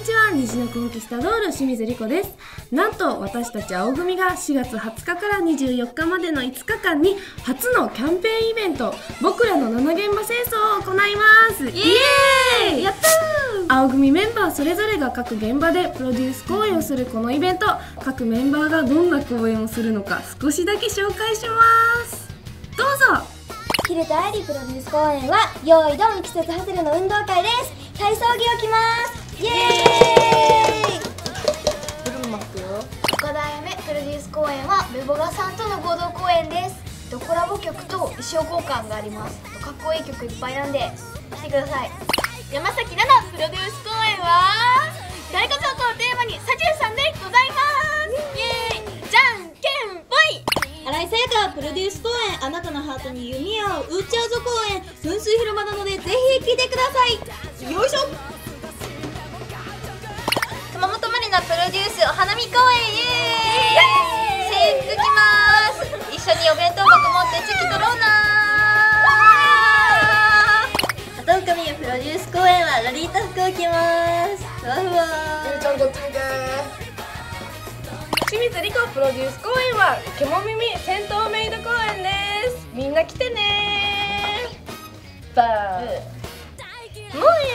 ちは、虹のコンキスタドール清水莉子です。なんと私たち青組が4月20日から24日までの5日間に初のキャンペーンイベント、僕らの7現場清掃を行います。イエーイ、やったー。青組メンバーそれぞれが各現場でプロデュース公演をするこのイベント、各メンバーがどんな公演をするのか少しだけ紹介します。どうぞ。 ヒルとアイリプロデュース公演はよいどん季節外れの運動会です。体操着を着ます。イエーイ。 岡田あやめプロデュース公演はベボガさんとの合同公演です。コラボ曲と衣装交換があります。かっこいい曲いっぱいなんで来てください。山崎奈々プロデュース公演は大家族をテーマにサジュさんでございます。イエーイ。じゃんけんぽい。 新井さやかプロデュース公演あなたのハートに弓矢を撃っちゃうぞ公演噴水広場なのでぜひ来てください。よいしょ。 熊本まりなプロデュースお花見公演イエーイ。制服着ます。一緒にお弁当箱持ってチェキ取ろうな。 鳩岡美優プロデュース公演はロリータ服を着ます。ふわふわ。 ちゃんこっち見て。清水莉子プロデュース公演は獣耳戦闘メイド公演です。みんな来てねー。バー。もうや